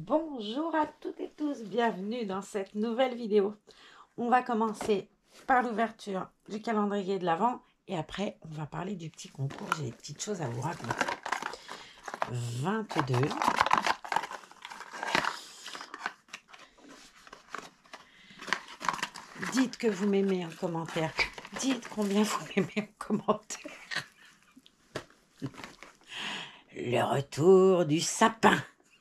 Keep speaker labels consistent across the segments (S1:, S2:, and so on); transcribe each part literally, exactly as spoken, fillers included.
S1: Bonjour à toutes et tous, bienvenue dans cette nouvelle vidéo. On va commencer par l'ouverture du calendrier de l'Avent et après on va parler du petit concours. J'ai des petites choses à vous raconter. vingt-deux. Dites que vous m'aimez en commentaire. Dites combien vous m'aimez en commentaire. Le retour du sapin.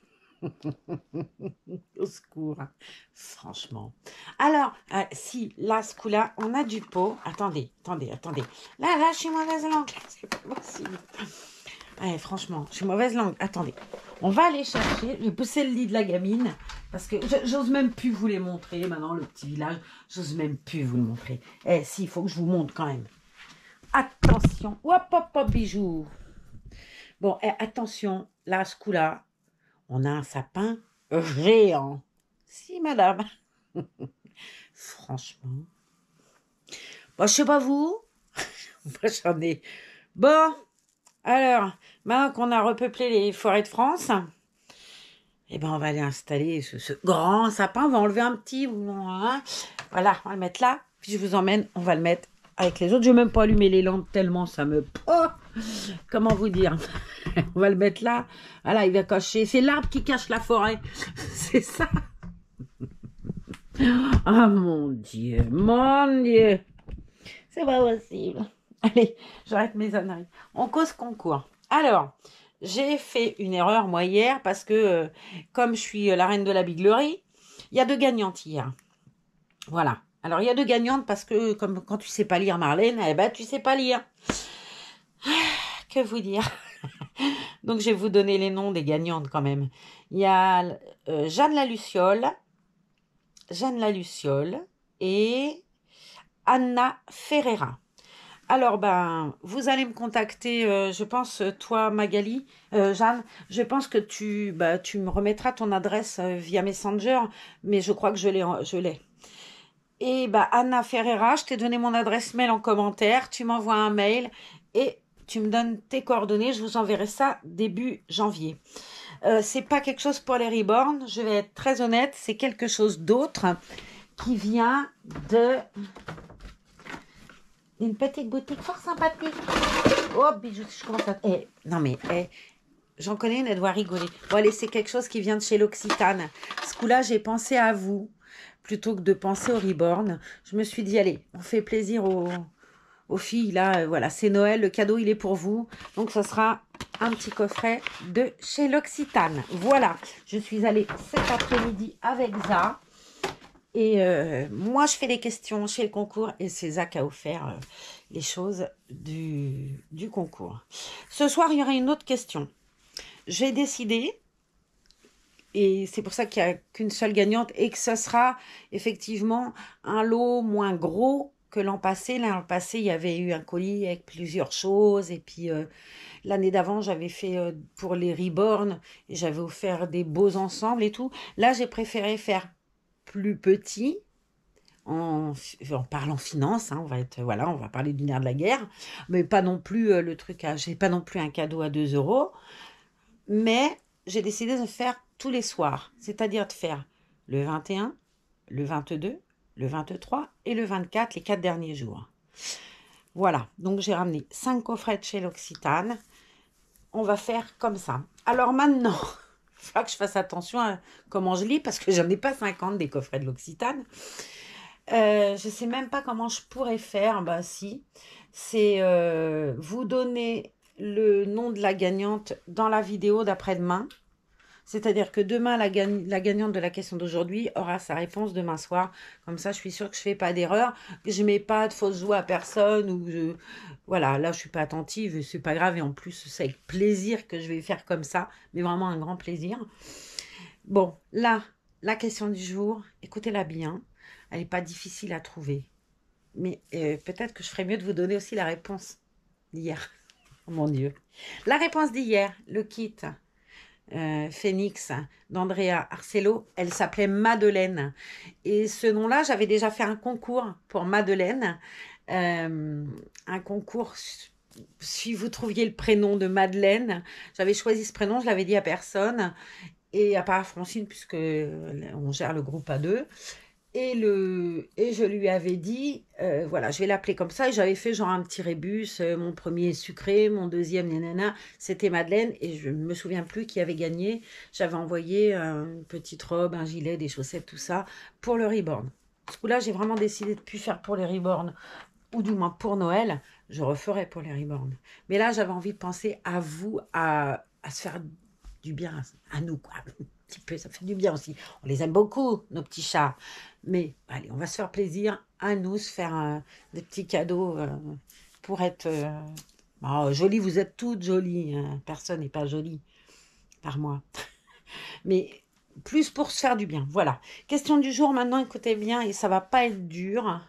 S1: Au secours, hein. Franchement. Alors, euh, si, là, ce coup-là, on a du pot. Attendez, attendez, attendez. Là, là, je suis mauvaise langue. C'est pas possible. Ouais, franchement, je suis mauvaise langue. Attendez. On va aller chercher. Je vais pousser le lit de la gamine. Parce que j'ose même plus vous les montrer. Maintenant, le petit village, j'ose même plus vous le montrer. Eh, si, il faut que je vous montre quand même. Attention. Hop, hop, hop, bijoux. Bon, eh, attention. Là, ce coup-là, on a un sapin géant. Si, madame. Franchement. Bon, je sais pas vous. Moi, j'en ai. Bon, alors, maintenant qu'on a repeuplé les forêts de France, eh ben, on va aller installer ce, ce grand sapin. On va enlever un petit. Hein. Voilà, on va le mettre là. Puis je vous emmène, on va le mettre avec les autres. Je ne vais même pas allumer les lampes tellement ça me... Oh, comment vous dire? On va le mettre là. Voilà, il va cacher. C'est l'arbre qui cache la forêt. C'est ça. Ah, oh, mon Dieu. Mon Dieu. C'est pas possible. Allez, j'arrête mes âneries. On cause concours. Alors, j'ai fait une erreur, moi, hier, parce que, euh, comme je suis la reine de la biglerie, il y a deux gagnantes hier. Voilà. Alors, il y a deux gagnantes parce que, comme quand tu sais pas lire, Marlène, eh ben, tu sais pas lire. Que vous dire? Donc, je vais vous donner les noms des gagnantes quand même. Il y a euh, Jeanne la Luciole, Jeanne la Luciole et Anna Ferreira. Alors, ben, vous allez me contacter, euh, je pense, toi, Magali, euh, Jeanne, je pense que tu, bah, tu me remettras ton adresse euh, via Messenger, mais je crois que je l'ai. Je l'ai. Et bah, Anna Ferreira, je t'ai donné mon adresse mail en commentaire, tu m'envoies un mail et tu me donnes tes coordonnées, je vous enverrai ça début janvier. Euh, c'est pas quelque chose pour les reborn, je vais être très honnête, c'est quelque chose d'autre qui vient de... Une petite boutique fort sympathique. Oh, bijoux, je commence à... Eh, non mais, eh, j'en connais une, elle doit rigoler. Bon, allez, c'est quelque chose qui vient de chez l'Occitane. Ce coup-là, j'ai pensé à vous, plutôt que de penser au reborn. Je me suis dit, allez, on fait plaisir aux, aux filles, là, euh, voilà, c'est Noël, le cadeau, il est pour vous. Donc, ce sera un petit coffret de chez l'Occitane. Voilà, je suis allée cet après-midi avec Za. Et euh, moi, je fais des questions chez le concours et c'est Zach qui a offert euh, les choses du, du concours. Ce soir, il y aura une autre question. J'ai décidé, et c'est pour ça qu'il n'y a qu'une seule gagnante, et que ce sera effectivement un lot moins gros que l'an passé. L'an passé, il y avait eu un colis avec plusieurs choses. Et puis, euh, l'année d'avant, j'avais fait euh, pour les reborn, et j'avais offert des beaux ensembles et tout. Là, j'ai préféré faire plus petit, en, en parlant finance, hein, on va être, voilà, on va parler du nerf de la guerre, mais pas non plus euh, le truc à, j'ai pas non plus un cadeau à deux euros, mais j'ai décidé de faire tous les soirs, c'est-à-dire de faire le vingt et un, le vingt-deux, le vingt-trois et le vingt-quatre, les quatre derniers jours. Voilà, donc j'ai ramené cinq coffrets de chez l'Occitane. On va faire comme ça. Alors maintenant... Il faudra que je fasse attention à comment je lis parce que j'en ai pas cinquante des coffrets de l'Occitane. Euh, je sais même pas comment je pourrais faire. Bah si, c'est euh, vous donner le nom de la gagnante dans la vidéo d'après-demain. C'est-à-dire que demain, la, gagn la gagnante de la question d'aujourd'hui aura sa réponse demain soir. Comme ça, je suis sûre que je fais pas d'erreur, que je mets pas de fausse joie à personne. Ou je... Voilà, là, je suis pas attentive et c'est pas grave. Et en plus, c'est avec plaisir que je vais faire comme ça. Mais vraiment un grand plaisir. Bon, là, la question du jour, écoutez-la bien. Elle n'est pas difficile à trouver. Mais euh, peut-être que je ferais mieux de vous donner aussi la réponse d'hier. Oh mon Dieu. La réponse d'hier, le kit... Euh, Phoenix d'Andrea Arcelo, elle s'appelait Madeleine. Et ce nom-là, j'avais déjà fait un concours pour Madeleine. Euh, un concours, si vous trouviez le prénom de Madeleine, j'avais choisi ce prénom, je l'avais dit à personne. et à part Francine, puisque on gère le groupe à deux. Et, le, et je lui avais dit, euh, voilà, je vais l'appeler comme ça. Et j'avais fait genre un petit rébus. Euh, mon premier sucré, mon deuxième, nanana, c'était Madeleine. Et je ne me souviens plus qui avait gagné. J'avais envoyé une petite robe, un gilet, des chaussettes, tout ça, pour le reborn. Ce coup-là, j'ai vraiment décidé de ne plus faire pour les reborn, ou du moins pour Noël. Je referai pour les reborn. Mais là, j'avais envie de penser à vous, à, à se faire du bien, à nous, quoi. Un petit peu, ça fait du bien aussi. On les aime beaucoup, nos petits chats. Mais allez, on va se faire plaisir à nous, se faire euh, des petits cadeaux euh, pour être euh, oh, jolies. Vous êtes toutes jolies. Hein. Personne n'est pas jolie par moi. Mais plus pour se faire du bien. Voilà. Question du jour maintenant, écoutez bien, et ça va pas être dur.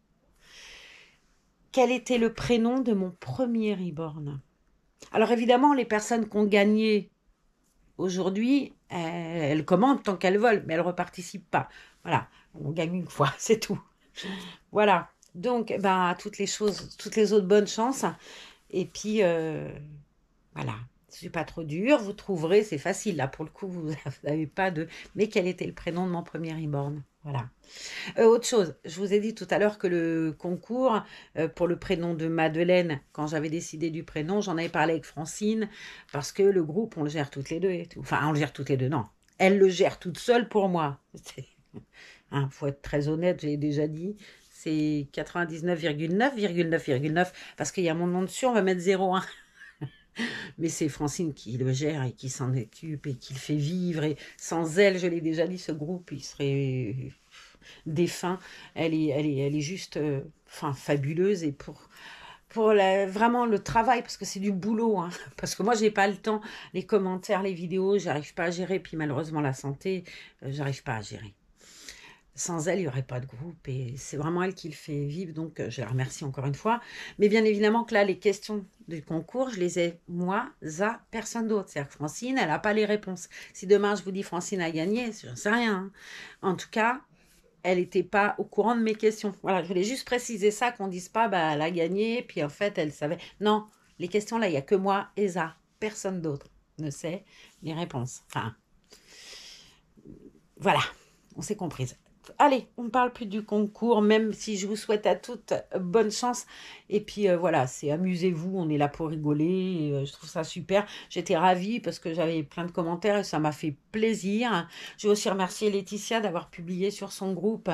S1: Quel était le prénom de mon premier reborn? Alors évidemment, les personnes qui ont gagné aujourd'hui, elles, elles commandent tant qu'elles veulent, mais elles ne reparticipent pas. Voilà, on gagne une fois, c'est tout. Voilà, donc ben, toutes les choses, toutes les autres bonnes chances. Et puis, euh, voilà, c'est pas trop dur, vous trouverez, c'est facile. Là, pour le coup, vous n'avez pas de... Mais quel était le prénom de mon premier reborn? Voilà. Euh, autre chose, je vous ai dit tout à l'heure que le concours euh, pour le prénom de Madeleine, quand j'avais décidé du prénom, j'en avais parlé avec Francine, parce que le groupe, on le gère toutes les deux et tout. Enfin, on le gère toutes les deux, non. Elle le gère toute seule pour moi. Il hein, faut être très honnête, j'ai déjà dit. C'est quatre-vingt-dix-neuf virgule neuf virgule neuf virgule neuf, parce qu'il y a mon nom dessus, on va mettre zéro un. Mais c'est Francine qui le gère et qui s'en occupe et qui le fait vivre. Et sans elle, je l'ai déjà dit, ce groupe, il serait défunt. Elle est, elle est, elle est juste euh, enfin, fabuleuse. Et pour, pour la, vraiment le travail, parce que c'est du boulot. Hein, parce que moi, j'ai pas le temps. Les commentaires, les vidéos, j'arrive pas à gérer. Puis malheureusement, la santé, euh, j'arrive pas à gérer. Sans elle, il n'y aurait pas de groupe et c'est vraiment elle qui le fait vivre, donc je la remercie encore une fois. Mais bien évidemment que là, les questions du concours, je les ai moi, à personne d'autre. C'est-à-dire que Francine, elle n'a pas les réponses. Si demain je vous dis Francine a gagné, je n'en sais rien. Hein. En tout cas, elle n'était pas au courant de mes questions. Voilà, je voulais juste préciser ça, qu'on ne dise pas, bah, elle a gagné, puis en fait, elle savait. Non, les questions là, il n'y a que moi, Esa. Personne d'autre ne sait les réponses. Enfin, voilà, on s'est comprise. Allez, on ne parle plus du concours, même si je vous souhaite à toutes bonne chance. Et puis euh, voilà, c'est amusez-vous, on est là pour rigoler. Et, euh, je trouve ça super. J'étais ravie parce que j'avais plein de commentaires et ça m'a fait plaisir. Je veux aussi remercier Laetitia d'avoir publié sur son groupe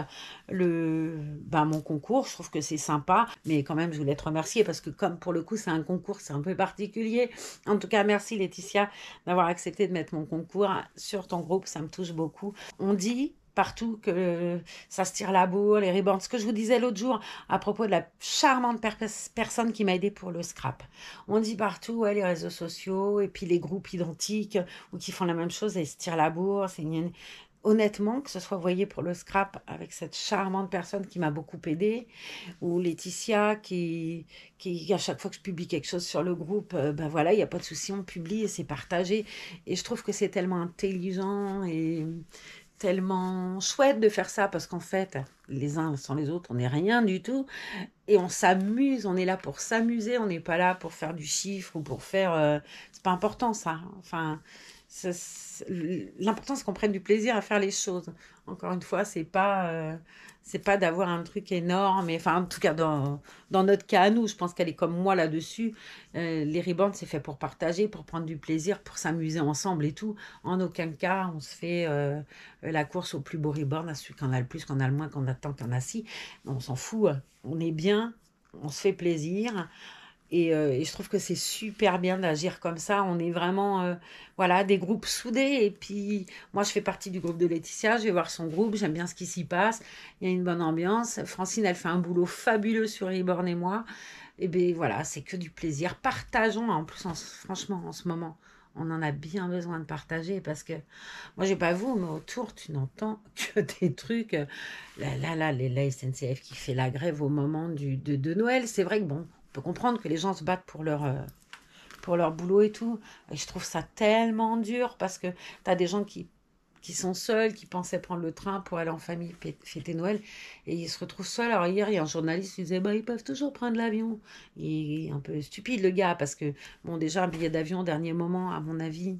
S1: le, ben, mon concours. Je trouve que c'est sympa, mais quand même, je voulais te remercier parce que comme pour le coup, c'est un concours, c'est un peu particulier. En tout cas, merci Laetitia d'avoir accepté de mettre mon concours sur ton groupe. Ça me touche beaucoup. On dit partout que ça se tire la bourre, les ribbons. Ce que je vous disais l'autre jour à propos de la charmante per personne qui m'a aidé pour le scrap. On dit partout, ouais, les réseaux sociaux et puis les groupes identiques ou qui font la même chose et se tirent la bourre. C'est une... Honnêtement, que ce soit, vous voyez, pour le scrap avec cette charmante personne qui m'a beaucoup aidée, ou Laetitia qui, qui, à chaque fois que je publie quelque chose sur le groupe, euh, ben voilà, il n'y a pas de souci, on publie et c'est partagé. Et je trouve que c'est tellement intelligent et tellement chouette de faire ça parce qu'en fait, les uns sans les autres, on n'est rien du tout et on s'amuse, on est là pour s'amuser, on n'est pas là pour faire du chiffre ou pour faire... Euh, c'est pas important ça, enfin... L'important, c'est qu'on prenne du plaisir à faire les choses. Encore une fois, c'est pas, euh, c'est pas d'avoir un truc énorme. Et, enfin, en tout cas, dans, dans notre cas à nous, je pense qu'elle est comme moi là-dessus. Euh, les ribbons, c'est fait pour partager, pour prendre du plaisir, pour s'amuser ensemble et tout. En aucun cas, on se fait euh, la course au plus beau ribbon, à celui qu'on a le plus, qu'on a le moins, qu'on a tant, qu'on a si. On s'en fout. On est bien, on se fait plaisir. Et, euh, et je trouve que c'est super bien d'agir comme ça. On est vraiment, euh, voilà, des groupes soudés. Et puis, moi, je fais partie du groupe de Laetitia. Je vais voir son groupe. J'aime bien ce qui s'y passe. Il y a une bonne ambiance. Francine, elle fait un boulot fabuleux sur Reborn et moi. Et bien, voilà, c'est que du plaisir. Partageons. En plus, en, franchement, en ce moment, on en a bien besoin de partager parce que, moi, je sais pas vous, mais autour, tu n'entends que des trucs. Là, là, là, la S N C F qui fait la grève au moment du, de, de Noël. C'est vrai que, bon, on peut comprendre que les gens se battent pour leur, euh, pour leur boulot et tout. Et je trouve ça tellement dur parce que tu as des gens qui, qui sont seuls, qui pensaient prendre le train pour aller en famille fêter Noël et ils se retrouvent seuls. Alors hier, il y a un journaliste qui disait bah, ils peuvent toujours prendre l'avion. Il est un peu stupide le gars parce que, bon, déjà, un billet d'avion au dernier moment, à mon avis,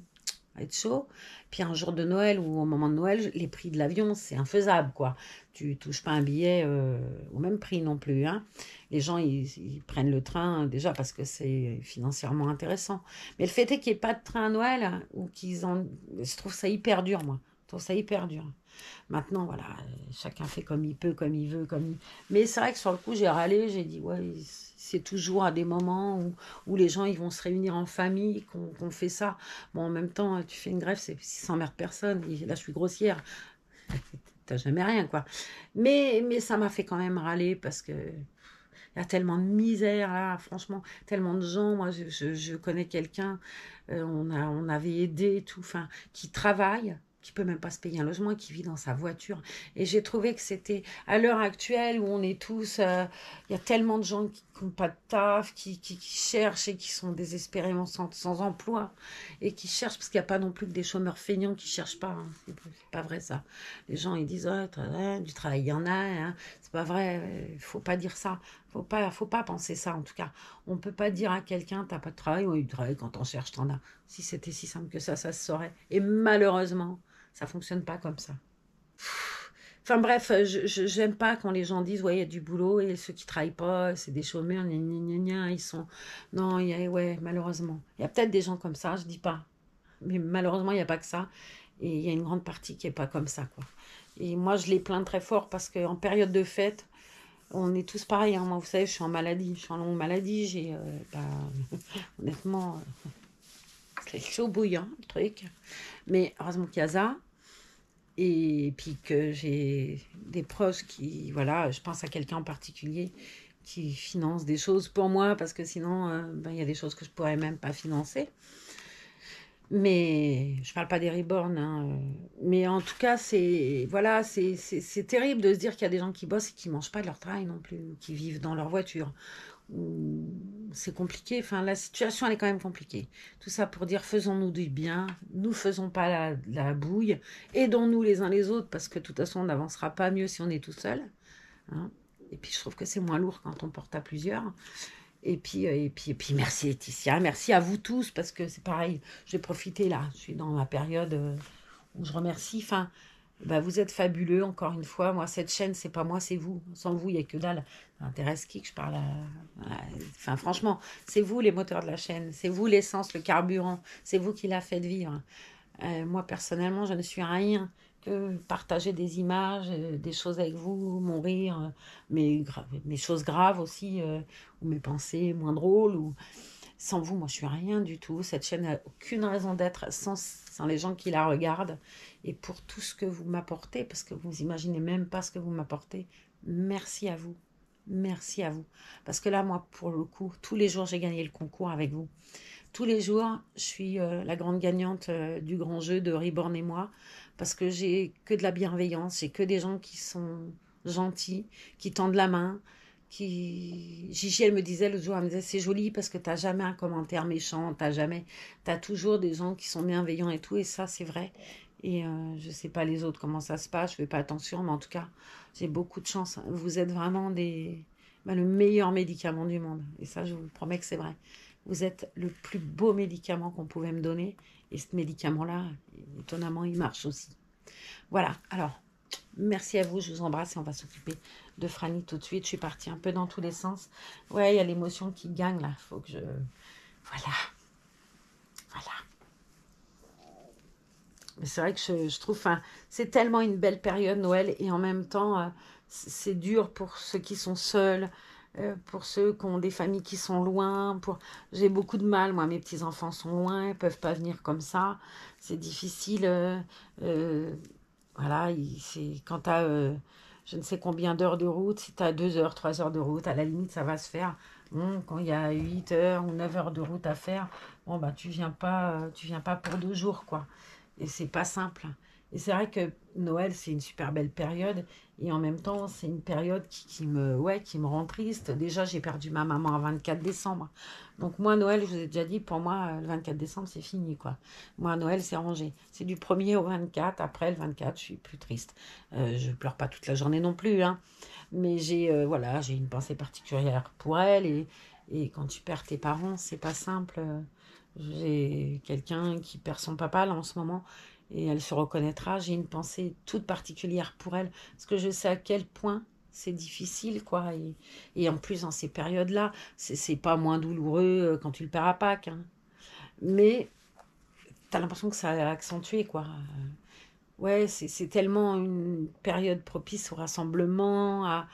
S1: être chaud. Puis un jour de Noël ou au moment de Noël, les prix de l'avion, c'est infaisable, quoi. Tu touches pas un billet euh, au même prix non plus, hein. Les gens, ils, ils prennent le train déjà parce que c'est financièrement intéressant. Mais le fait est qu'il n'y ait pas de train à Noël, hein, ou qu'ils en... Je trouve ça hyper dur, moi. Je trouve ça hyper dur. Maintenant, voilà, chacun fait comme il peut, comme il veut, comme il... Mais c'est vrai que sur le coup, j'ai râlé, j'ai dit, ouais, c'est toujours à des moments où, où les gens, ils vont se réunir en famille, qu'on qu'on fait ça. Bon, en même temps, tu fais une grève, c'est sans mère personne. Et là, je suis grossière. T'as jamais rien, quoi. Mais, mais ça m'a fait quand même râler parce que il y a tellement de misère là, franchement, tellement de gens. Moi, je, je, je connais quelqu'un, euh, on a, on avait aidé et tout, enfin, qui travaille, qui peut même pas se payer un logement, qui vit dans sa voiture. Et j'ai trouvé que c'était, à l'heure actuelle où on est tous, euh, il y a tellement de gens qui n'ont pas de taf, qui, qui, qui cherchent et qui sont désespérément sans, sans emploi et qui cherchent, parce qu'il n'y a pas non plus que des chômeurs feignants qui cherchent pas. Hein. C'est pas vrai ça. Les gens ils disent oh, tra- du travail il y en a, hein. C'est pas vrai. Il faut pas dire ça. Faut pas, faut pas penser ça en tout cas. On peut pas dire à quelqu'un t'as pas de travail, oui, du travail quand on cherche t'en as. Si c'était si simple que ça, ça se saurait. Et malheureusement, ça fonctionne pas comme ça. Enfin bref, je, je j'aime pas quand les gens disent ouais il y a du boulot et ceux qui travaillent pas c'est des chômeurs, gna, gna, gna, gna, ils sont non il y a ouais malheureusement il y a peut-être des gens comme ça, je dis pas, mais malheureusement il y a pas que ça et il y a une grande partie qui est pas comme ça quoi. Et moi je les plains très fort parce qu'en période de fête on est tous pareils, hein. Moi vous savez je suis en maladie, je suis en longue maladie, j'ai euh, bah, honnêtement euh, c'est chaud bouillant le truc, mais heureusement qu'il y a ça. Et puis que j'ai des proches qui, voilà, je pense à quelqu'un en particulier qui finance des choses pour moi parce que sinon, euh, ben, il y a des choses que je pourrais même pas financer. Mais je parle pas des reborn, hein, euh, mais en tout cas, c'est voilà, c'est c'est- c'est terrible de se dire qu'il y a des gens qui bossent et qui mangent pas de leur travail non plus, ou qui vivent dans leur voiture. Ou- C'est compliqué. Enfin, la situation elle est quand même compliquée. Tout ça pour dire faisons-nous du bien, nous faisons pas la, la bouille, aidons-nous les uns les autres parce que de toute façon on n'avancera pas mieux si on est tout seul. Hein. Et puis je trouve que c'est moins lourd quand on porte à plusieurs. Et puis, euh, et puis, et puis merci Laetitia, merci à vous tous parce que c'est pareil, je vais profiter là, je suis dans ma période euh, où je remercie. Enfin, bah, vous êtes fabuleux encore une fois. Moi, cette chaîne, c'est pas moi, c'est vous. Sans vous, il n'y a que dalle. Ça intéresse qui que je parle à... à- Enfin, franchement, c'est vous les moteurs de la chaîne, c'est vous l'essence, le carburant, c'est vous qui la faites vivre. Euh, moi, personnellement, je ne suis rien que partager des images, euh, des choses avec vous, mon rire, euh, mes, gra- mes choses graves aussi, euh, ou mes pensées moins drôles. Ou... Sans vous, moi, je suis rien du tout. Cette chaîne n'a aucune raison d'être sans, sans les gens qui la regardent. Et pour tout ce que vous m'apportez, parce que vous imaginez même pas ce que vous m'apportez, merci à vous. Merci à vous. Parce que là, moi, pour le coup, tous les jours, j'ai gagné le concours avec vous. Tous les jours, je suis euh, la grande gagnante euh, du grand jeu de Reborn et moi, parce que j'ai que de la bienveillance, j'ai que des gens qui sont gentils, qui tendent la main, qui... Gigi, elle me disait l'autre jour, elle me disait, c'est joli parce que t'as jamais un commentaire méchant, t'as jamais... T'as toujours des gens qui sont bienveillants et tout, et ça, c'est vrai. Et euh, je sais pas les autres comment ça se passe, je fais pas attention, mais en tout cas, j'ai beaucoup de chance. Vous êtes vraiment des... ben, le meilleur médicament du monde, et ça, je vous promets que c'est vrai. Vous êtes le plus beau médicament qu'on pouvait me donner. Et ce médicament-là, étonnamment, il marche aussi. Voilà, alors, merci à vous, je vous embrasse et on va s'occuper de Franny tout de suite. Je suis partie un peu dans tous les sens. Ouais, il y a l'émotion qui gagne là, il faut que je... Voilà, voilà. Mais c'est vrai que je, je trouve, enfin, c'est tellement une belle période Noël et en même temps, euh, c'est dur pour ceux qui sont seuls, euh, pour ceux qui ont des familles qui sont loin. Pour... J'ai beaucoup de mal, moi, mes petits-enfants sont loin, ils peuvent pas venir comme ça. C'est difficile. euh, euh, voilà, il- c'est quand tu as je ne sais combien d'heures de route, si tu as deux heures, trois heures de route, à la limite, ça va se faire. Bon, quand il y a huit heures ou neuf heures de route à faire, bon, bah, tu viens pas, euh, tu viens pas pour deux jours, quoi. Et c'est pas simple. Et c'est vrai que Noël, c'est une super belle période. Et en même temps, c'est une période qui, qui me, ouais, qui me rend triste. Déjà, j'ai perdu ma maman à vingt-quatre décembre. Donc moi, Noël, je vous ai déjà dit, pour moi, euh, le vingt-quatre décembre, c'est fini, quoi. Moi, Noël, c'est rangé. C'est du premier au vingt-quatre. Après, le vingt-quatre, je suis plus triste. Euh, je pleure pas toute la journée non plus, hein. Mais j'ai euh, voilà, j'ai une pensée particulière pour elle. Et, Et quand tu perds tes parents, c'est pas simple. J'ai quelqu'un qui perd son papa là en ce moment et elle se reconnaîtra. J'ai une pensée toute particulière pour elle parce que je sais à quel point c'est difficile, quoi. Et, et en plus, dans ces périodes-là, c'est c'est pas moins douloureux quand tu le perds à Pâques, hein. Mais t'as l'impression que ça a accentué, quoi. Ouais, c'est c'est tellement une période propice au rassemblement, à,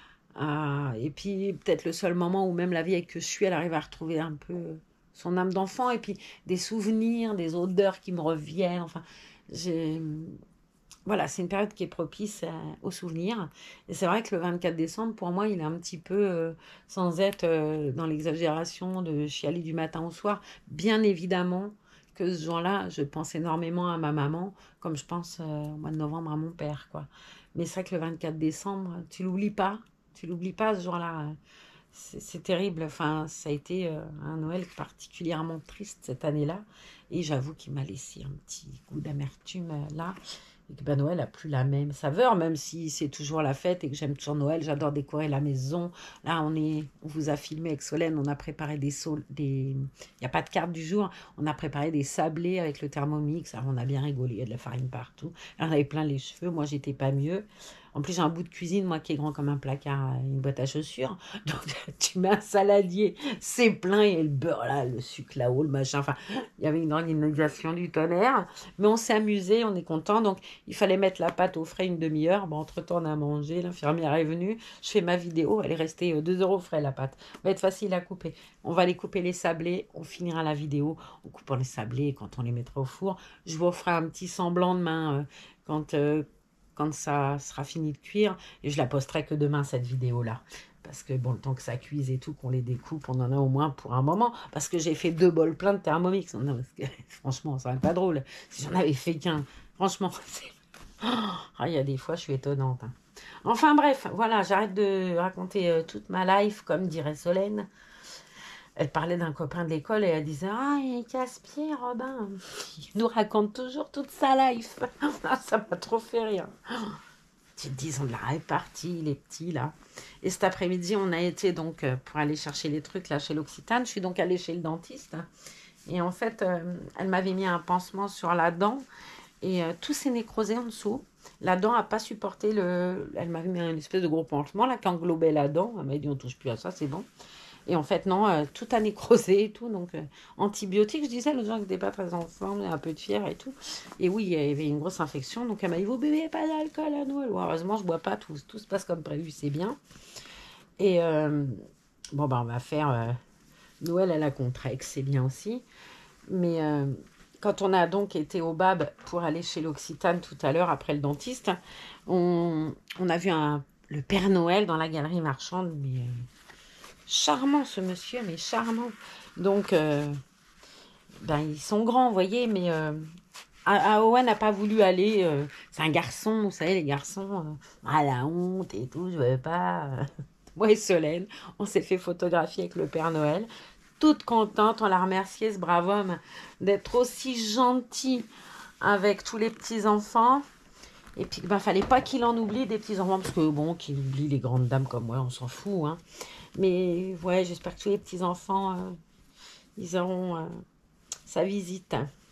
S1: à- et puis peut-être le seul moment où même la vieille que je suis, elle arrive à retrouver un peu son âme d'enfant, et puis des souvenirs, des odeurs qui me reviennent. Enfin, j'ai... Voilà, c'est une période qui est propice à- aux souvenirs. Et c'est vrai que le vingt-quatre décembre, pour moi, il est un petit peu, euh, sans être euh, dans l'exagération de chialer du matin au soir, bien évidemment que ce jour-là, je pense énormément à ma maman, comme je pense euh, au mois de novembre à mon père, quoi. Mais c'est vrai que le vingt-quatre décembre, tu l'oublies pas. Tu l'oublies pas ce jour-là. C'est c'est terrible. Enfin, ça a été euh, un Noël particulièrement triste cette année-là. Et j'avoue qu'il m'a laissé un petit goût d'amertume euh, là. Et que ben, Noël a plus la même saveur, même si c'est toujours la fête et que j'aime toujours Noël. J'adore décorer la maison. Là, on est, on vous a filmé avec Solène. On a préparé des saules, des. Il n'y a pas de carte du jour. On a préparé des sablés avec le Thermomix. Alors, on a bien rigolé. Il y a de la farine partout. Là, on avait plein les cheveux. Moi, j'étais pas mieux. En plus, j'ai un bout de cuisine, moi, qui est grand comme un placard, une boîte à chaussures. Donc, tu mets un saladier, c'est plein, et le beurre là, le sucre là-haut, le machin. Enfin, il y avait une organisation du tonnerre. Mais on s'est amusé, on est content. Donc, il fallait mettre la pâte au frais une demi-heure. Bon, entre-temps, on a mangé. L'infirmière est venue. Je fais ma vidéo. Elle est restée euh, deux euros frais, la pâte. Va être facile à couper. On va aller couper les sablés. On finira la vidéo en coupant les sablés quand on les mettra au four. Je vous ferai un petit semblant demain euh, quand. Euh, quand ça sera fini de cuire, et je la posterai que demain, cette vidéo-là. Parce que bon, le temps que ça cuise et tout, qu'on les découpe, on en a au moins pour un moment. Parce que j'ai fait deux bols pleins de Thermomix. Non, parce que, franchement, ça n'est pas drôle. Si j'en avais fait qu'un, franchement, c'est... Ah, il y a des fois, je suis étonnante, hein. Enfin bref, voilà, j'arrête de raconter euh, toute ma life, comme dirait Solène. Elle parlait d'un copain de l'école et elle disait: ah, il casse-pied, Robin. Il nous raconte toujours toute sa life. Ça m'a trop fait rire. Tu te dis, ils ont de la répartie, les petits, là. Et cet après-midi, on a été donc euh, pour aller chercher les trucs là chez l'Occitane. Je suis donc allée chez le dentiste. Et en fait, euh, elle m'avait mis un pansement sur la dent et euh, tout s'est nécrosé en dessous. La dent n'a pas supporté le. Elle m'avait mis un espèce de gros pansement là qui englobait la dent. Elle m'a dit: on touche plus à ça, c'est bon. Et en fait, non, euh, tout a nécrosé et tout. Donc, euh, antibiotiques, je disais, le gens qui n'étaient pas très en forme, un peu de fièvre et tout. Et oui, il y avait une grosse infection. Donc, elle m'a dit: vous buvez pas d'alcool à Noël. Bon, heureusement, je bois pas, tout, tout se passe comme prévu, c'est bien. Et euh, bon, bah, on va faire euh, Noël à la Contrex, c'est bien aussi. Mais euh, quand on a donc été au B A B pour aller chez l'Occitane tout à l'heure, après le dentiste, on, on a vu un, le Père Noël dans la galerie marchande, mais... Euh, charmant ce monsieur, mais charmant. Donc, euh, ben, ils sont grands, vous voyez, mais euh, A- Owen n'a pas voulu aller. Euh, c'est un garçon, vous savez, les garçons, euh, à la honte et tout, je ne veux pas. euh. Moi et Solène, on s'est fait photographier avec le Père Noël. Toute contente, on l'a remercié, ce brave homme, d'être aussi gentil avec tous les petits-enfants. Et puis, ben, fallait pas qu'il en oublie des petits-enfants, parce que bon, qu'il oublie les grandes dames comme moi, on s'en fout, hein. Mais ouais, j'espère que tous les petits-enfants, euh, ils auront euh, sa visite.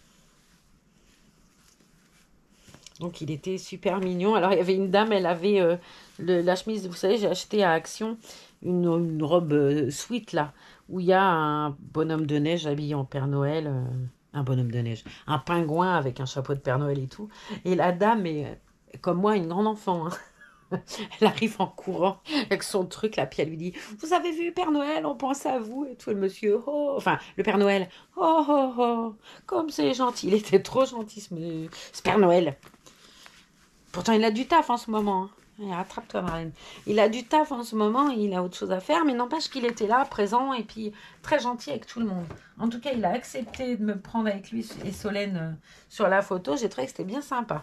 S1: Donc, il était super mignon. Alors, il y avait une dame, elle avait euh, le- la chemise, vous savez, j'ai acheté à Action une, une robe euh, sweat, là, où il y a un bonhomme de neige habillé en Père Noël. euh, un bonhomme de neige. Un pingouin avec un chapeau de Père Noël et tout. Et la dame est, euh, comme moi, une grande enfant, hein. Elle arrive en courant avec son truc là, puis elle lui dit: vous avez vu Père Noël, on pense à vous et tout. Le monsieur, oh, enfin le Père Noël, oh oh oh, comme c'est gentil. Il était trop gentil ce, ce Père Noël. Pourtant il a du taf en ce moment, hein. Allez, rattrape-toi Marlène. Il a du taf en ce moment, il a autre chose à faire, mais n'empêche qu'il était là, présent et puis très gentil avec tout le monde. En tout cas, il a accepté de me prendre avec lui et Solène euh, sur la photo. J'ai trouvé que c'était bien sympa.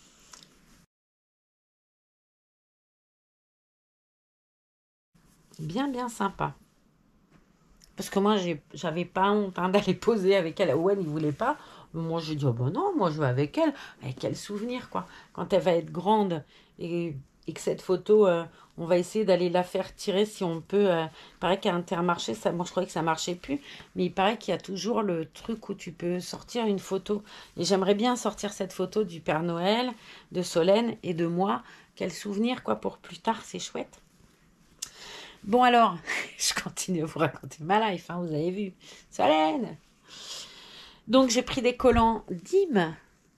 S1: Bien, bien sympa. Parce que moi, j'ai- j'avais pas honte hein, d'aller poser avec elle. Owen, il voulait pas. Mais moi, j'ai dit: oh ben non, moi, je veux avec elle. Avec quel souvenir, quoi. Quand elle va être grande et et que cette photo, euh, on va essayer d'aller la faire tirer si on peut. Euh, il paraît qu'à Intermarché, ça, moi je croyais que ça marchait plus, mais il paraît qu'il y a toujours le truc où tu peux sortir une photo. Et j'aimerais bien sortir cette photo du Père Noël, de Solène et de moi. Quel souvenir, quoi, pour plus tard, c'est chouette. Bon alors, je continue à vous raconter ma life, hein, vous avez vu. Solène. Donc j'ai pris des collants Dim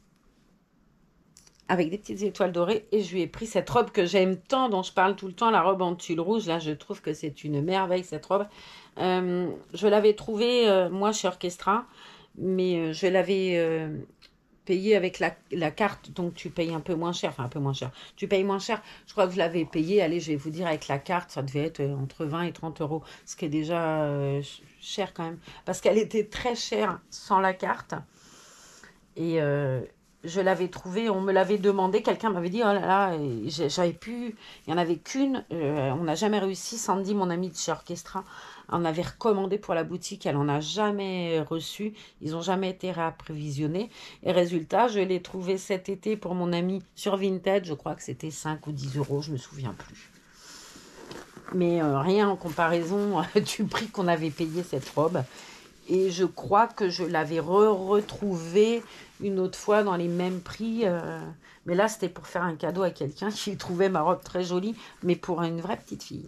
S1: avec des petites étoiles dorées et je lui ai pris cette robe que j'aime tant, dont je parle tout le temps, la robe en tulle rouge. Là, je trouve que c'est une merveille, cette robe. Euh, je l'avais trouvée, euh, moi, chez Orchestra, mais euh, je l'avais euh, payée avec la, la carte, donc tu payes un peu moins cher, enfin un peu moins cher. Tu payes moins cher, je crois que je l'avais payée, allez, je vais vous dire, avec la carte, ça devait être euh, entre vingt et trente euros, ce qui est déjà euh, cher quand même, parce qu'elle était très chère sans la carte. Et euh, je l'avais trouvée, on me l'avait demandé, quelqu'un m'avait dit, oh là là, et j'ai- j'avais pu, il n'y en avait qu'une, euh, on n'a jamais réussi, Sandy, mon amie de chez Orchestra, en avait recommandé pour la boutique, elle en a jamais reçu, ils n'ont jamais été réapprovisionnés, et résultat, je l'ai trouvée cet été pour mon ami sur Vinted, je crois que c'était cinq ou dix euros, je me souviens plus. Mais euh, rien en comparaison du prix qu'on avait payé cette robe. Et je crois que je l'avais re retrouvée une autre fois dans les mêmes prix. Euh, mais là, c'était pour faire un cadeau à quelqu'un qui trouvait ma robe très jolie, mais pour une vraie petite fille.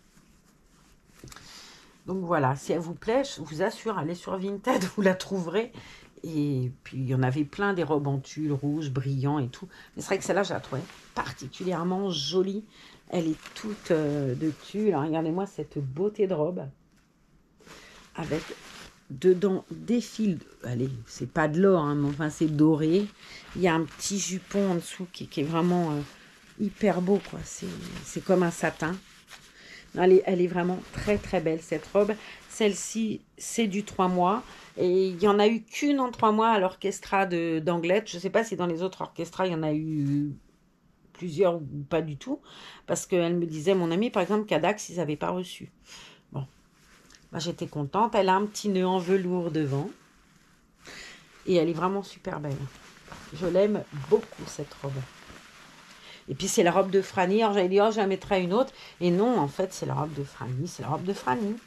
S1: Donc voilà, si elle vous plaît, je vous assure, allez sur Vinted, vous la trouverez. Et puis, il y en avait plein, des robes en tulle rouge, brillant et tout. Mais c'est vrai que celle-là, je la trouvais particulièrement jolie. Elle est toute euh, de tulle. Alors, regardez-moi cette beauté de robe avec dedans des fils, allez, c'est pas de l'or, hein, mais enfin c'est doré. Il y a un petit jupon en dessous qui, qui est vraiment euh, hyper beau, quoi. C'est comme un satin. Elle est, elle est vraiment très très belle cette robe. Celle-ci, c'est du trois mois. Et il n'y en a eu qu'une en trois mois à l'orchestra d'Anglette. Je ne sais pas si dans les autres orchestras, il y en a eu plusieurs ou pas du tout. Parce qu'elle me disait, mon ami, par exemple, qu'à Dax, ils n'avaient pas reçu. Bon. Bah, j'étais contente. Elle a un petit nœud en velours devant. Et elle est vraiment super belle. Je l'aime beaucoup, cette robe. Et puis, c'est la robe de Franny. Alors, j'allais dire, oh, j'en mettrai une autre. Et non, en fait, c'est la robe de Franny. C'est la robe de Franny.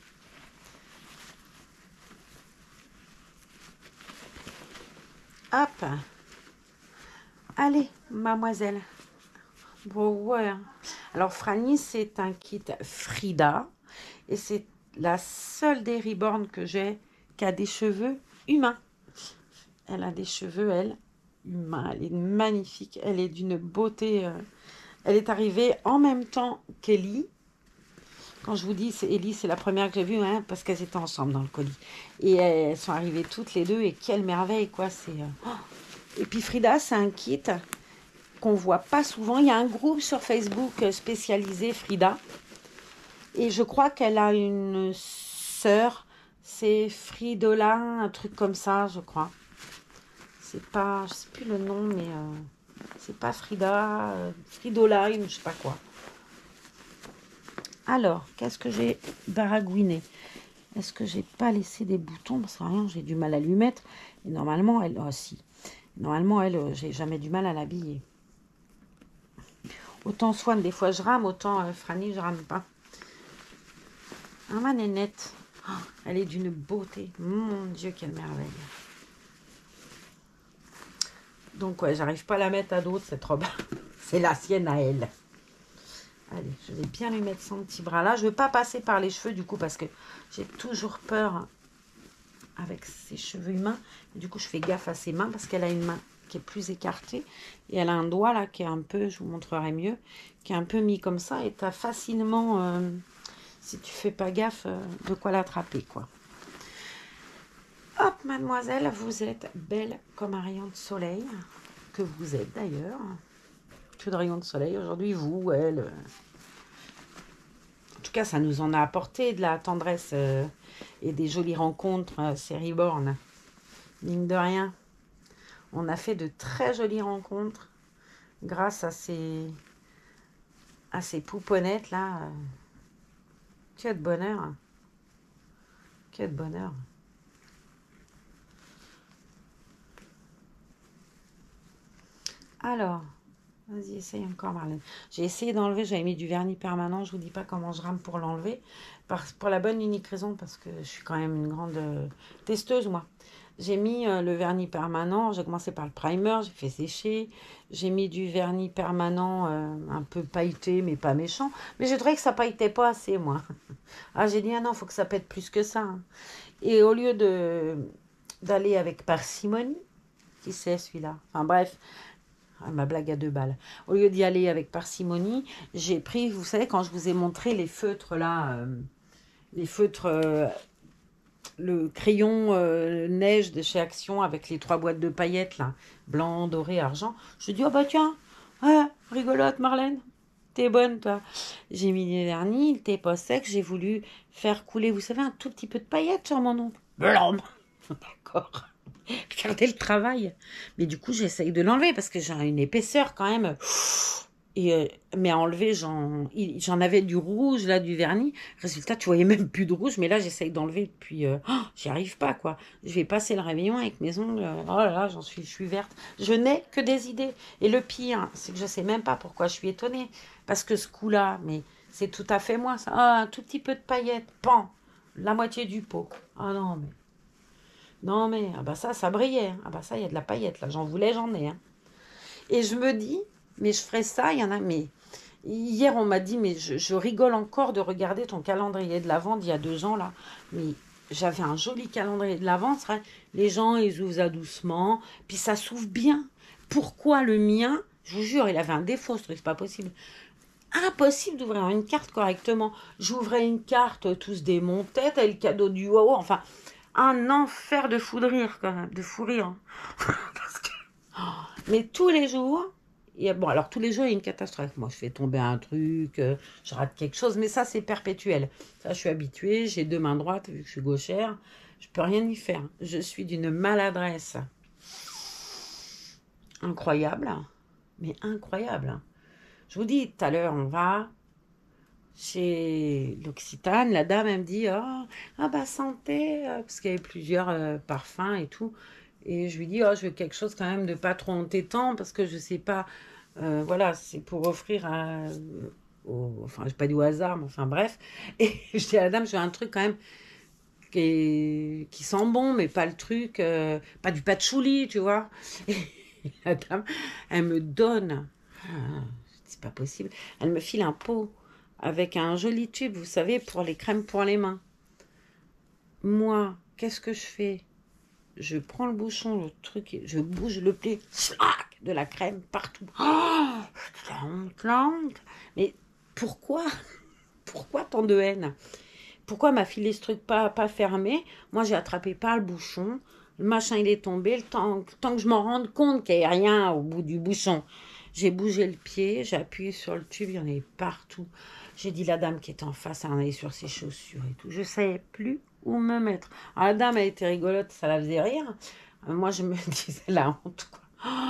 S1: Hop. Allez, mademoiselle. Bon, ouais. Alors, Franny, c'est un kit Frida. Et c'est la seule des Reborn que j'ai qui a des cheveux humains. Elle a des cheveux, elle, humains. Elle est magnifique. Elle est d'une beauté. Euh... Elle est arrivée en même temps qu'Ellie. Quand je vous dis, c'est Ellie, c'est la première que j'ai vue, hein, parce qu'elles étaient ensemble dans le colis. Et elles sont arrivées toutes les deux, et quelle merveille, quoi. C'est. Euh... Et puis Frida, c'est un kit qu'on voit pas souvent. Il y a un groupe sur Facebook spécialisé Frida. Et je crois qu'elle a une sœur, c'est Fridola, un truc comme ça, je crois. C'est pas, je sais plus le nom, mais euh, c'est pas Frida, euh, Fridola, je sais pas quoi. Alors, qu'est-ce que j'ai baragouiné? Est-ce que j'ai pas laissé des boutons? Parce que rien, j'ai du mal à lui mettre. Et normalement, elle, oh, si. Normalement, elle, euh, j'ai jamais du mal à l'habiller. Autant Swan, des fois je rame, autant euh, Franny, je rame pas. Ah, ma nénette. Oh, elle est d'une beauté. Mon Dieu, quelle merveille. Donc, ouais, j'arrive pas à la mettre à d'autres, cette robe. C'est la sienne à elle. Allez, je vais bien lui mettre son petit bras là. Je ne veux pas passer par les cheveux, du coup, parce que j'ai toujours peur avec ses cheveux humains. Et du coup, je fais gaffe à ses mains, parce qu'elle a une main qui est plus écartée. Et elle a un doigt, là, qui est un peu, je vous montrerai mieux, qui est un peu mis comme ça. Et tu as facilement... Euh, si tu fais pas gaffe, euh, de quoi l'attraper, quoi. Hop, mademoiselle, vous êtes belle comme un rayon de soleil, que vous êtes d'ailleurs. Que de rayons de soleil aujourd'hui, vous, elle. Euh... En tout cas, ça nous en a apporté de la tendresse euh, et des jolies rencontres, euh, ces Reborn. Mine de rien, on a fait de très jolies rencontres grâce à ces, à ces pouponnettes là. Euh... Que de bonheur. Que de bonheur. Alors, Vas-y, essaye encore, Marlène. J'ai essayé d'enlever, j'avais mis du vernis permanent. Je vous dis pas comment je rame pour l'enlever. Par, pour la bonne unique raison, parce que je suis quand même une grande euh, testeuse, moi. J'ai mis euh, le vernis permanent. J'ai commencé par le primer, j'ai fait sécher. J'ai mis du vernis permanent euh, un peu pailleté, mais pas méchant. Mais je trouvais que ça pailletait pas assez, moi. Ah, j'ai dit, ah non, il faut que ça pète plus que ça. Hein. Et au lieu de d'aller avec parcimonie, qui c'est celui-là? Enfin bref, ma blague à deux balles. Au lieu d'y aller avec parcimonie, j'ai pris, vous savez, quand je vous ai montré les feutres là, euh, les feutres, euh, le crayon euh, neige de chez Action avec les trois boîtes de paillettes là, blanc, doré, argent. Je dis, oh bah tiens, ouais, rigolote Marlène, t'es bonne toi. J'ai mis des vernis, il n'était pas sec, j'ai voulu faire couler, vous savez, un tout petit peu de paillettes sur mon ongle. Blanc. D'accord. Regardez le travail. Mais du coup, j'essaye de l'enlever parce que j'ai une épaisseur quand même. Et, euh, mais à enlever, j'en, j'en avais du rouge, là, du vernis. Résultat, tu voyais même plus de rouge. Mais là, j'essaye d'enlever depuis... Euh, oh, j'y arrive pas, quoi. Je vais passer le réveillon avec mes ongles. Oh là là, j'en suis, je suis verte. Je n'ai que des idées. Et le pire, c'est que je sais même pas pourquoi je suis étonnée. Parce que ce coup-là, mais c'est tout à fait moi, ça. Ah, un tout petit peu de paillettes. Pan. La moitié du pot. Ah non, mais... Non, mais ah bah ça, ça brillait. Ah bah ça, il y a de la paillette, là. J'en voulais, j'en ai. Hein. Et je me dis, mais je ferai ça, il y en a... Mais hier, on m'a dit, mais je, je rigole encore de regarder ton calendrier de l'Avent d'il y a deux ans, là. Mais j'avais un joli calendrier de l'Avent. Les gens, ils ouvrent ça doucement. Puis ça s'ouvre bien. Pourquoi le mien, je vous jure, il avait un défaut, ce truc, c'est pas possible. Impossible d'ouvrir une carte correctement. J'ouvrais une carte, tout se démontait, t'as le cadeau du waouh, enfin... Un enfer de fou de rire, quand même, de fou rire. Parce que... oh, mais tous les jours, il y a... bon, alors tous les jours, il y a une catastrophe. Moi, je fais tomber un truc, euh, je rate quelque chose, mais ça, c'est perpétuel. Ça, je suis habituée, j'ai deux mains droites, vu que je suis gauchère, je peux rien y faire. Je suis d'une maladresse incroyable, mais incroyable. Je vous dis, tout à l'heure, on va... chez l'Occitane, la dame, elle me dit, oh, ah bah santé, parce qu'il y avait plusieurs euh, parfums et tout. Et je lui dis, oh, je veux quelque chose quand même de pas trop entêtant, parce que je sais pas, euh, voilà, c'est pour offrir à, au, enfin, je pas dit au hasard, mais enfin bref. Et je dis à la dame, je veux un truc quand même qui, est, qui sent bon, mais pas le truc, euh, pas du patchouli, tu vois. Et la dame, elle me donne, ah, c'est pas possible, elle me file un pot avec un joli tube, vous savez, pour les crèmes pour les mains. Moi, qu'est-ce que je fais? Je prends le bouchon, le truc, je bouge le pli, de la crème partout. Oh, la honte, la honte. Mais pourquoi? Pourquoi tant de haine? Pourquoi m'a filé ce truc pas, pas fermé? Moi, j'ai attrapé pas le bouchon. Le machin, il est tombé. Le temps, tant que je m'en rende compte qu'il n'y a rien au bout du bouchon. J'ai bougé le pied, j'ai appuyé sur le tube, il y en avait partout. J'ai dit la dame qui était en face, elle en avait sur ses chaussures et tout. Je ne savais plus où me mettre. Alors, la dame, elle était rigolote, ça la faisait rire. Moi, je me disais la honte, quoi.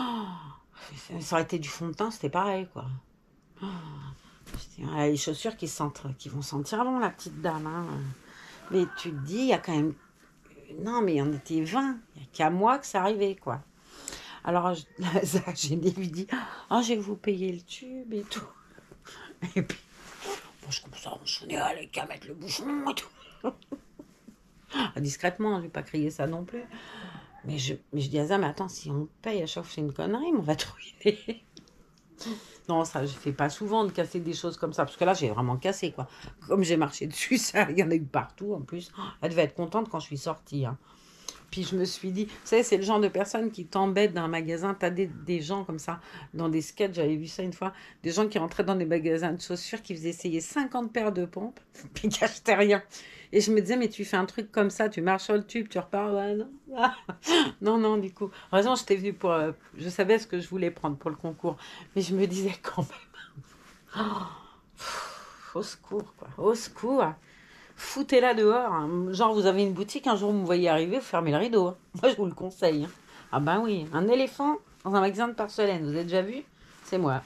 S1: Oh, ça aurait été du fond de teint, c'était pareil, quoi. Oh, les chaussures qui, sentent, qui vont sentir bon, la petite dame. Hein. Mais tu te dis, il y a quand même... Non, mais il y en était vingt. Il n'y a qu'à moi que ça arrivait, quoi. Alors, j'ai lui dit, oh, je vais vous payer le tube et tout. Et puis, bon, je commence à ronchonner, allez, qu'à mettre le bouchon et tout. Discrètement, je ne vais pas crier ça non plus. Mais je, mais je dis à Zah, mais attends, si on paye à chaque fois, c'est une connerie, mais on va te ruiner. Non, ça, je ne fais pas souvent de casser des choses comme ça, parce que là, j'ai vraiment cassé, quoi. Comme j'ai marché dessus, ça, il y en a eu partout, en plus. Elle devait être contente quand je suis sortie, hein. Puis je me suis dit, vous savez, c'est le genre de personne qui t'embête dans un magasin. T'as des, des gens comme ça, dans des sketchs, j'avais vu ça une fois, des gens qui rentraient dans des magasins de chaussures, qui faisaient essayer cinquante paires de pompes, puis qui n'achetaient rien. Et je me disais, mais tu fais un truc comme ça, tu marches sur le tube, tu repars, ouais, non. Ah. non, non, du coup. Heureusement, j'étais venue pour... Euh, je savais ce que je voulais prendre pour le concours, mais je me disais quand même... Oh, pff, au secours, quoi, au secours. Foutez-la dehors. Hein. Genre, vous avez une boutique, un jour vous me voyez arriver, vous fermez le rideau. Hein. Moi, je vous le conseille. Hein. Ah ben oui, un éléphant dans un magasin de porcelaine, vous avez déjà vu? C'est moi.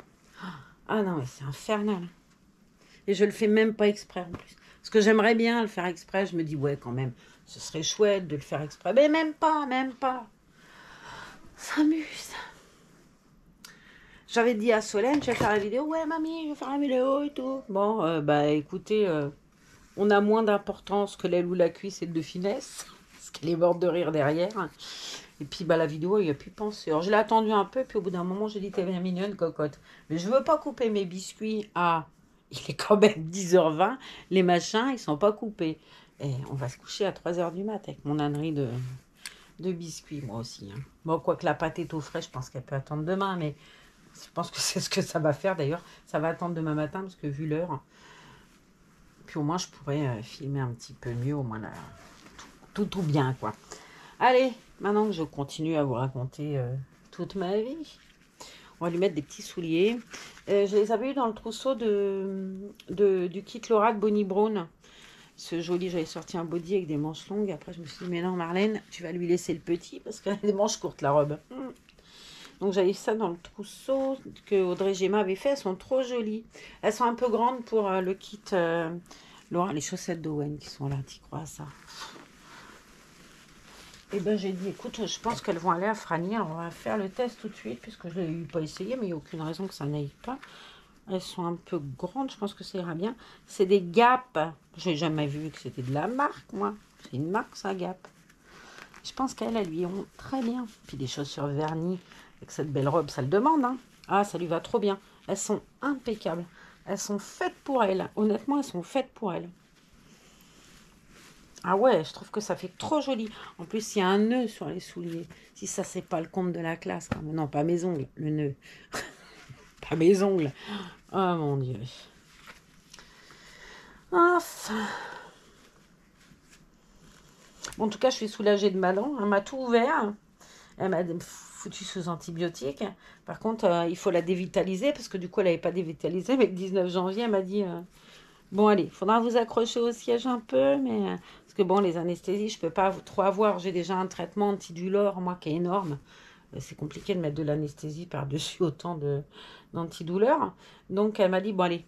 S1: Ah non, mais c'est infernal. Et je le fais même pas exprès en plus. Parce que j'aimerais bien le faire exprès. Je me dis, ouais, quand même, ce serait chouette de le faire exprès. Mais même pas, même pas. Ça m'amuse. J'avais dit à Solène, je vais faire la vidéo. Ouais, mamie, je vais faire la vidéo et tout. Bon, euh, bah écoutez, euh, on a moins d'importance que l'aile ou la cuisse et de finesse. Parce qu'elle est morte de rire derrière. Et puis bah la vidéo, il n'y a plus pensé. Alors je l'ai attendue un peu, puis au bout d'un moment, j'ai dit, t'es bien mignonne, cocotte. Mais je veux pas couper mes biscuits à... Il est quand même dix heures vingt. Les machins, ils sont pas coupés. Et on va se coucher à trois heures du mat avec mon ânerie de, de biscuits, moi aussi. Hein. Bon, quoique la pâte est au frais, je pense qu'elle peut attendre demain, mais... Je pense que c'est ce que ça va faire d'ailleurs. Ça va attendre demain matin parce que vu l'heure. Puis au moins je pourrais euh, filmer un petit peu mieux. Au moins là, tout, tout, tout bien quoi. Allez, maintenant que je continue à vous raconter euh, toute ma vie. On va lui mettre des petits souliers. Euh, je les avais eu dans le trousseau de, de, du kit Laura de Bonnie Brown. Ce joli, j'avais sorti un body avec des manches longues. Après je me suis dit mais non Marlène, tu vas lui laisser le petit parce qu'elle a des manches courtes la robe. Hum. Donc j'avais ça dans le trousseau que Audrey Gemma avait fait. Elles sont trop jolies. Elles sont un peu grandes pour euh, le kit euh, Laura. Les chaussettes d'Owen qui sont là, tu crois ça? Et ben j'ai dit, écoute, je pense qu'elles vont aller à Franny. Alors on va faire le test tout de suite puisque je ne l'ai pas essayé, mais il n'y a aucune raison que ça n'aille pas. Elles sont un peu grandes, je pense que ça ira bien. C'est des Gap. J'ai jamais vu que c'était de la marque, moi. C'est une marque, ça, Gap. Je pense qu'elles, elles lui ont très bien. Puis des chaussures vernies. Avec cette belle robe, ça le demande. Hein. Ah, ça lui va trop bien. Elles sont impeccables. Elles sont faites pour elle. Honnêtement, elles sont faites pour elle. Ah ouais, je trouve que ça fait trop joli. En plus, il y a un nœud sur les souliers. Si ça, c'est pas le comble de la classe. Quand même. Non, pas mes ongles, le nœud. Pas mes ongles. Oh mon Dieu. Enfin. Bon, en tout cas, je suis soulagée de ma dent. Elle m'a tout ouvert. Elle m'a foutu sous antibiotiques. Par contre, euh, il faut la dévitaliser parce que du coup, elle n'avait pas dévitalisé. Mais le dix-neuf janvier, elle m'a dit euh, bon, allez, il faudra vous accrocher au siège un peu. Mais, euh, parce que bon, les anesthésies, je ne peux pas trop avoir. J'ai déjà un traitement antiduleur, moi, qui est énorme. Euh, C'est compliqué de mettre de l'anesthésie par-dessus autant d'antidouleurs. Donc, elle m'a dit bon, allez.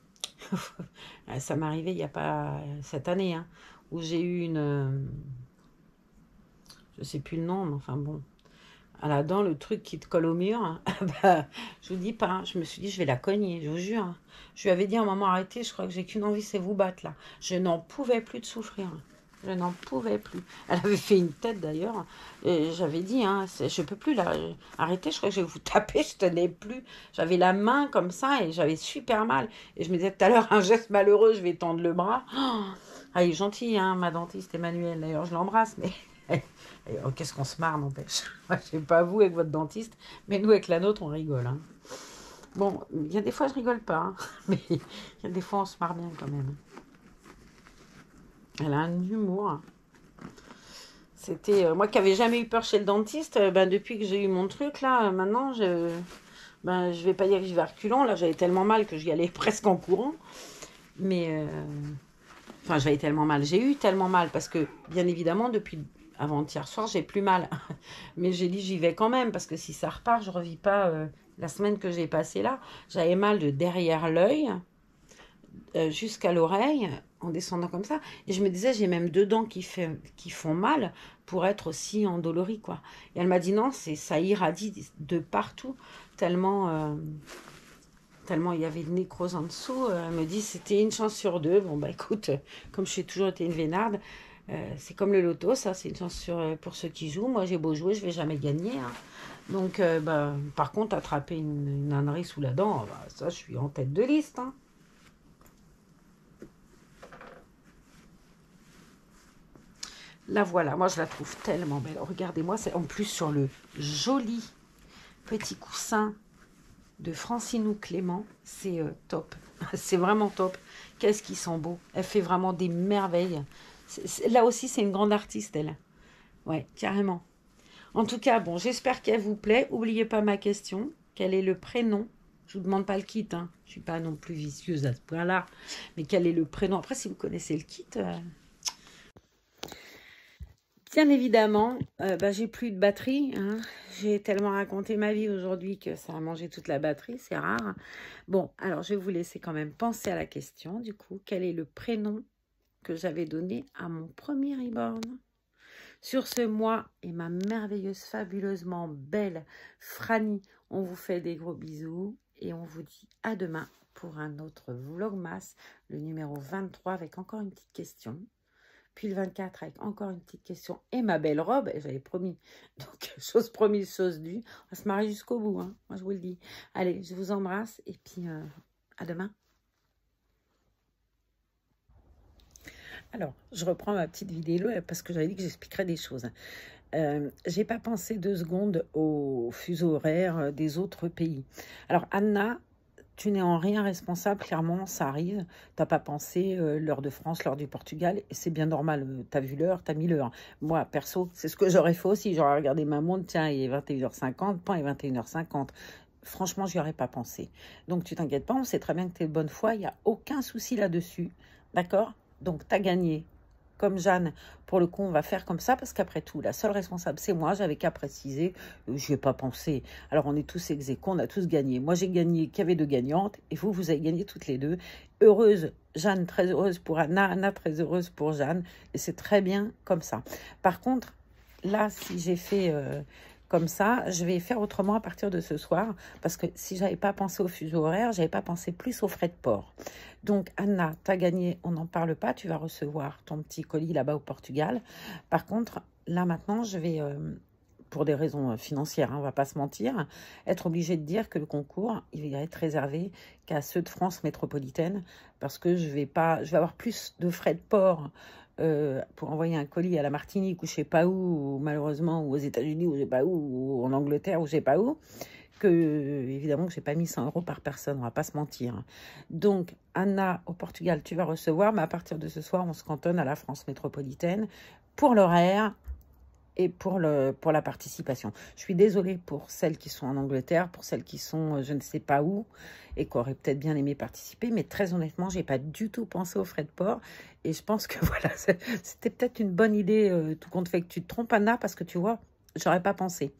S1: Ça m'est arrivé il n'y a pas cette année hein, où j'ai eu une. Euh, je ne sais plus le nom, mais enfin bon. À la dent, le truc qui te colle au mur, hein, bah, je vous dis pas, hein, je me suis dit, je vais la cogner, je vous jure. Hein. Je lui avais dit à un moment, arrêtez, je crois que j'ai qu'une envie, c'est vous battre là. Je n'en pouvais plus de souffrir. Je n'en pouvais plus. Elle avait fait une tête d'ailleurs. Et j'avais dit, hein, je peux plus là. Arrêtez, je crois que je vais vous taper, je tenais plus. J'avais la main comme ça et j'avais super mal. Et je me disais tout à l'heure, un geste malheureux, je vais tendre le bras. Oh, elle est gentille, hein, ma dentiste Emmanuelle. D'ailleurs, je l'embrasse, mais... Oh, qu'est-ce qu'on se marre, n'empêche. Je ne sais pas vous avec votre dentiste, mais nous, avec la nôtre, on rigole. Hein. Bon, il y a des fois, je rigole pas, hein, mais il y a des fois, on se marre bien quand même. Elle a un humour. C'était euh, moi qui n'avais jamais eu peur chez le dentiste, euh, ben, depuis que j'ai eu mon truc, là, euh, maintenant, je ben, je vais pas dire que je vais reculant. Là, j'avais tellement mal que j'y allais presque en courant. Mais, euh, enfin, j'avais tellement mal. J'ai eu tellement mal parce que, bien évidemment, depuis... Avant-hier soir, j'ai plus mal. Mais j'ai dit, j'y vais quand même, parce que si ça repart, je ne revis pas euh, la semaine que j'ai passée là. J'avais mal de derrière l'œil euh, jusqu'à l'oreille, en descendant comme ça. Et je me disais, j'ai même deux dents qui, fait, qui font mal pour être aussi endolorie, quoi. Et elle m'a dit, non, ça irradie de partout, tellement... Euh, tellement il y avait de nécrose en dessous. Elle me dit, c'était une chance sur deux. Bon, bah écoute, comme je suis toujours été une vénarde, Euh, c'est comme le loto, ça, c'est une chance sur, euh, pour ceux qui jouent. Moi, j'ai beau jouer, je vais jamais gagner. Hein. Donc, euh, bah, par contre, attraper une, une ânerie sous la dent, bah, ça, je suis en tête de liste. Hein. La voilà, moi, je la trouve tellement belle. Regardez-moi, c'est en plus sur le joli petit coussin de Francine ou Clément. C'est euh, top. C'est vraiment top. Qu'est-ce qu'ils sont beaux. Elle fait vraiment des merveilles. C'est, c'est, là aussi, c'est une grande artiste, elle. Ouais, carrément. En tout cas, bon, j'espère qu'elle vous plaît. N'oubliez pas ma question. Quel est le prénom? Je ne vous demande pas le kit. Hein. Je ne suis pas non plus vicieuse à ce point-là. Mais quel est le prénom? Après, si vous connaissez le kit... Euh... Bien évidemment, euh, bah, j'ai plus de batterie. Hein. J'ai tellement raconté ma vie aujourd'hui que ça a mangé toute la batterie. C'est rare. Bon, alors, je vais vous laisser quand même penser à la question. Du coup, quel est le prénom que j'avais donné à mon premier reborn? Sur ce, moi et ma merveilleuse, fabuleusement belle Franny, on vous fait des gros bisous Et on vous dit à demain pour un autre Vlogmas, le numéro vingt-trois avec encore une petite question. Puis le vingt-quatre avec encore une petite question et ma belle robe. J'avais promis. Donc, chose promise, chose due. On va se marier jusqu'au bout. Hein. Moi, je vous le dis. Allez, je vous embrasse. Et puis, euh, à demain. Alors, je reprends ma petite vidéo parce que j'avais dit que j'expliquerais des choses. Euh, j'ai pas pensé deux secondes au fuseau horaire des autres pays. Alors, Anna... Tu n'es en rien responsable, clairement, ça arrive. Tu n'as pas pensé euh, l'heure de France, l'heure du Portugal, et c'est bien normal. Euh, tu as vu l'heure, tu as mis l'heure. Moi, perso, c'est ce que j'aurais fait aussi. J'aurais regardé ma montre, tiens, il est vingt et une heures cinquante, point, il est vingt et une heures cinquante. Franchement, je n'y aurais pas pensé. Donc, tu t'inquiètes pas, on sait très bien que tu es de bonne foi, il n'y a aucun souci là-dessus. D'accord? Donc, tu as gagné. Comme Jeanne, pour le coup, on va faire comme ça, parce qu'après tout, la seule responsable, c'est moi. J'avais qu'à préciser, je n'y ai pas pensé. Alors, on est tous ex aequo, on a tous gagné. Moi, j'ai gagné qu'il y avait deux gagnantes, et vous, vous avez gagné toutes les deux. Heureuse, Jeanne, très heureuse pour Anna, Anna, très heureuse pour Jeanne, et c'est très bien comme ça. Par contre, là, si j'ai fait... Euh, comme ça, je vais faire autrement à partir de ce soir, parce que si j'avais pas pensé au fuseau horaire, j'avais pas pensé plus aux frais de port. Donc, Anna, tu as gagné, on n'en parle pas, tu vas recevoir ton petit colis là-bas au Portugal. Par contre, là maintenant, je vais, euh, pour des raisons financières, hein, on va pas se mentir, être obligée de dire que le concours, il va être réservé qu'à ceux de France métropolitaine, parce que je vais pas, je vais avoir plus de frais de port Euh, pour envoyer un colis à la Martinique ou je sais pas où, ou malheureusement, ou aux États-Unis ou je sais pas où, ou en Angleterre ou je sais pas où, que évidemment que j'ai pas mis cent euros par personne, on va pas se mentir. Donc, Anna, au Portugal, tu vas recevoir, mais à partir de ce soir, on se cantonne à la France métropolitaine pour l'horaire et pour, le, pour la participation. Je suis désolée pour celles qui sont en Angleterre, pour celles qui sont euh, je ne sais pas où, et qui auraient peut-être bien aimé participer, mais très honnêtement, j'ai pas du tout pensé aux frais de port, et je pense que voilà, c'était peut-être une bonne idée, euh, tout compte fait que tu te trompes, Anna, parce que tu vois, j'aurais pas pensé.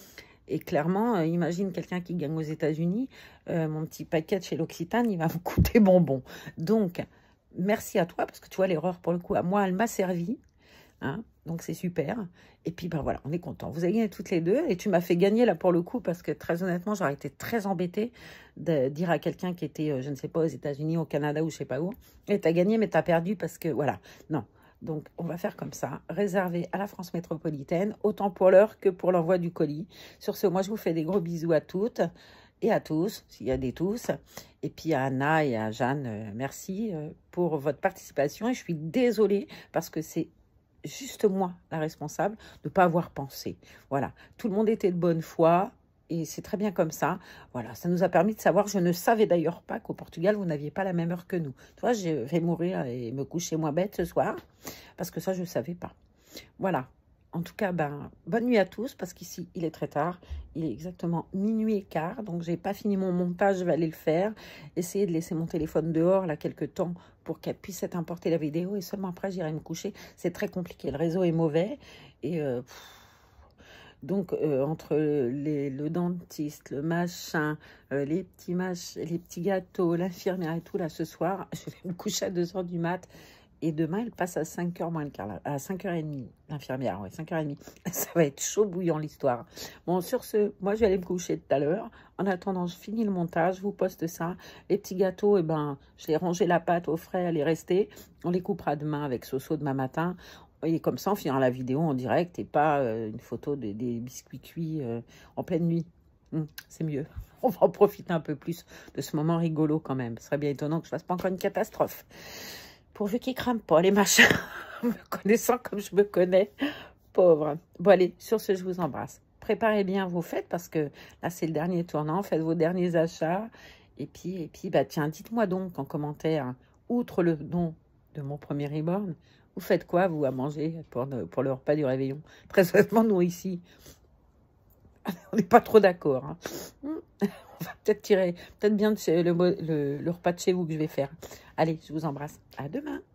S1: Et clairement, euh, imagine quelqu'un qui gagne aux États-Unis, euh, mon petit paquet chez l'Occitane, il va me coûter bonbon. Donc, merci à toi, parce que tu vois, l'erreur, pour le coup, à moi, elle m'a servi. Hein, donc c'est super. Et puis ben voilà, on est content. Vous avez gagné toutes les deux et tu m'as fait gagner là pour le coup parce que très honnêtement, j'aurais été très embêtée de dire à quelqu'un qui était, euh, je ne sais pas, aux États-Unis, au Canada ou je sais pas où, et t'as gagné mais t'as perdu parce que voilà. Non. Donc on va faire comme ça, réservé à la France métropolitaine, autant pour l'heure que pour l'envoi du colis. Sur ce, moi je vous fais des gros bisous à toutes et à tous, s'il y a des tous. Et puis à Anna et à Jeanne, euh, merci euh, pour votre participation. Et je suis désolée parce que c'est juste moi, la responsable, de ne pas avoir pensé. Voilà, tout le monde était de bonne foi et c'est très bien comme ça. Voilà, ça nous a permis de savoir, je ne savais d'ailleurs pas qu'au Portugal, vous n'aviez pas la même heure que nous. Tu vois, je vais mourir et me coucher moins bête ce soir parce que ça, je ne savais pas. Voilà. En tout cas, ben, bonne nuit à tous, parce qu'ici, il est très tard. Il est exactement minuit et quart, donc j'ai pas fini mon montage, je vais aller le faire. Essayer de laisser mon téléphone dehors, là, quelques temps, pour qu'elle puisse être importée la vidéo, et seulement après, j'irai me coucher. C'est très compliqué, le réseau est mauvais, et... Euh, donc, euh, entre les, le dentiste, le machin, euh, les, petits mach, les petits gâteaux, l'infirmière et tout, là, ce soir, je vais me coucher à deux heures du mat'. Et demain, elle passe à cinq heures moins le quart, à cinq heures trente, l'infirmière, ouais, cinq heures trente. Ça va être chaud bouillant l'histoire. Bon, sur ce, moi, je vais aller me coucher tout à l'heure. En attendant, je finis le montage, je vous poste ça. Les petits gâteaux, eh ben, je les rangé la pâte au frais, elle est restée. On les coupera demain avec Soso demain matin. Et comme ça, on finira la vidéo en direct et pas euh, une photo de, des biscuits cuits euh, en pleine nuit. Hum, c'est mieux. On va en profiter un peu plus de ce moment rigolo quand même. Ce serait bien étonnant que je ne fasse pas encore une catastrophe. Pourvu qu'ils crament pas, les machins. Me connaissant comme je me connais. Pauvre. Bon, allez, sur ce, je vous embrasse. Préparez bien vos fêtes parce que là, c'est le dernier tournant. Faites vos derniers achats. Et puis, et puis bah, tiens, dites-moi donc en commentaire, outre le don de mon premier reborn, vous faites quoi, vous, à manger pour, pour le repas du réveillon? Très honnêtement, nous, ici, on n'est pas trop d'accord. Hein. On va peut-être tirer, peut-être bien le, le, le repas de chez vous que je vais faire. Allez, je vous embrasse. À demain.